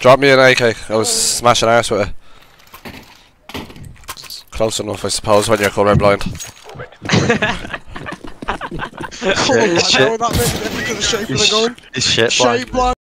Drop me an AK. I was smashing arse with it. Close enough, I suppose, when you're colourblind. Colourblind, that makes a difference to the shape of the gun. It's shit, Shape blind.